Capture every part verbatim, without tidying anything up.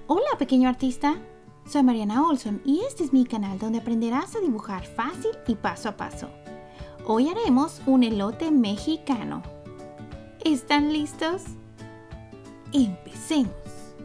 Hola pequeño artista, soy Mariana Olson y este es mi canal donde aprenderás a dibujar fácil y paso a paso. Hoy haremos un elote mexicano. ¿Están listos? Empecemos.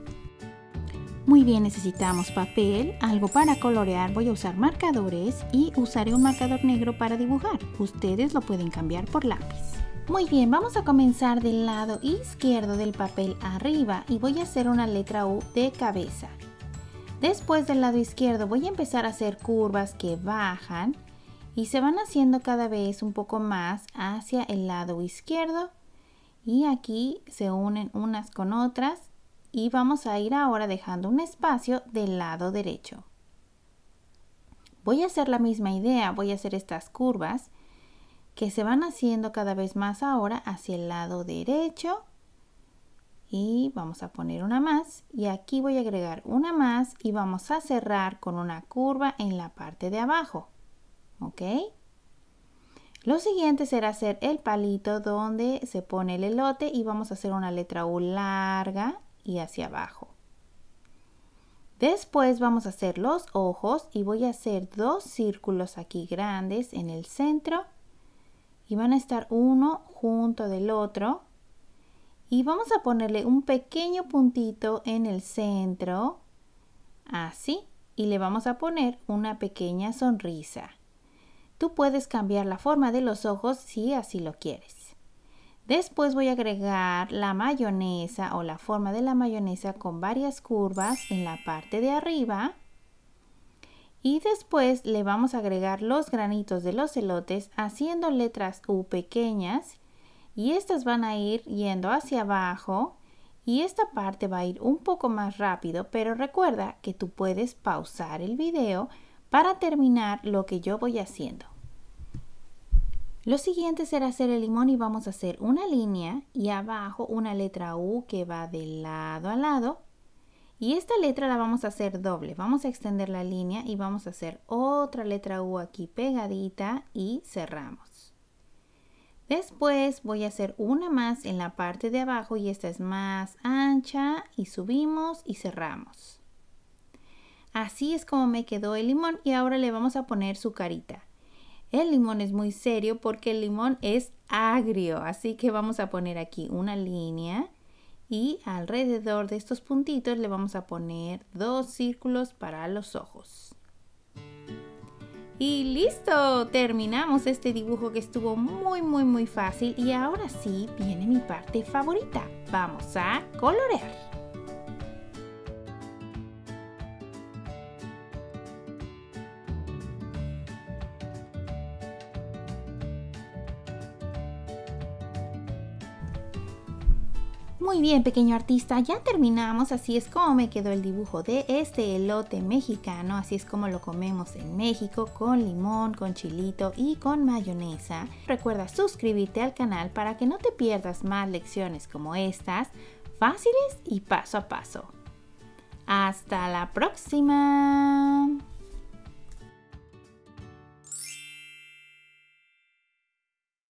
Muy bien, necesitamos papel, algo para colorear, voy a usar marcadores y usaré un marcador negro para dibujar. Ustedes lo pueden cambiar por lápiz. Muy bien, vamos a comenzar del lado izquierdo del papel arriba y voy a hacer una letra U de cabeza. Después del lado izquierdo voy a empezar a hacer curvas que bajan y se van haciendo cada vez un poco más hacia el lado izquierdo y aquí se unen unas con otras y vamos a ir ahora dejando un espacio del lado derecho. Voy a hacer la misma idea, voy a hacer estas curvas que se van haciendo cada vez más ahora hacia el lado derecho y vamos a poner una más y aquí voy a agregar una más y vamos a cerrar con una curva en la parte de abajo, ¿ok? Lo siguiente será hacer el palito donde se pone el elote y vamos a hacer una letra U larga y hacia abajo. Después vamos a hacer los ojos y voy a hacer dos círculos aquí grandes en el centro y van a estar uno junto del otro y vamos a ponerle un pequeño puntito en el centro, así, y le vamos a poner una pequeña sonrisa. Tú puedes cambiar la forma de los ojos si así lo quieres. Después voy a agregar la mayonesa o la forma de la mayonesa con varias curvas en la parte de arriba. Y después le vamos a agregar los granitos de los elotes haciendo letras U pequeñas y estas van a ir yendo hacia abajo y esta parte va a ir un poco más rápido, pero recuerda que tú puedes pausar el video para terminar lo que yo voy haciendo. Lo siguiente será hacer el limón y vamos a hacer una línea y abajo una letra U que va de lado a lado. Y esta letra la vamos a hacer doble, vamos a extender la línea y vamos a hacer otra letra U aquí pegadita y cerramos. Después voy a hacer una más en la parte de abajo y esta es más ancha y subimos y cerramos. Así es como me quedó el limón y ahora le vamos a poner su carita. El limón es muy serio porque el limón es agrio, así que vamos a poner aquí una línea. Y alrededor de estos puntitos le vamos a poner dos círculos para los ojos. Y listo, terminamos este dibujo que estuvo muy muy muy fácil y ahora sí viene mi parte favorita. Vamos a colorear. Muy bien, pequeño artista, ya terminamos, así es como me quedó el dibujo de este elote mexicano, así es como lo comemos en México, con limón, con chilito y con mayonesa. Recuerda suscribirte al canal para que no te pierdas más lecciones como estas, fáciles y paso a paso. ¡Hasta la próxima!